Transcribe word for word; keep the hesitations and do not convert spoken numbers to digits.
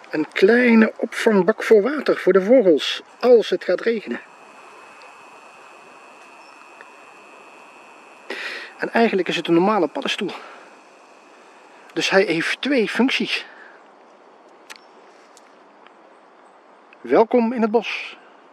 Een kleine opvangbak voor water voor de vogels als het gaat regenen. En eigenlijk is het een normale paddenstoel. Dus hij heeft twee functies. Welkom in het bos.